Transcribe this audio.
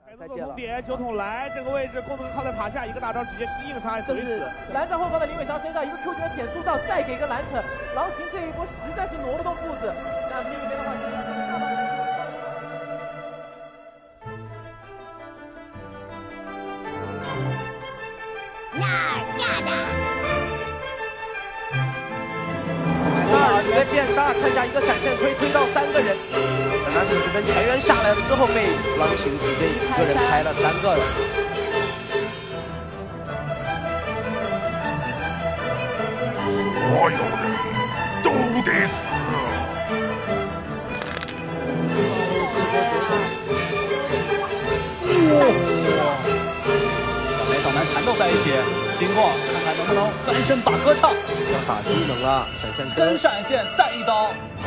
再见了。点酒桶来这个位置，公子哥靠在塔下，一个大招直接是硬伤， 这是拦在后方的林伟强身上，一个 Q 点点速到，再给一个蓝城，狼行这一波实在是挪不动步子。那另一边的话， 直接变大，看一下一个闪现推到3个人。等到这个这边全员下来了之后，被狼行直接一个人开了3个了。 所有人都得死。 小南缠斗在一起，星光看看能不能翻身把歌唱。 要打技能了，闪现真闪现再一刀。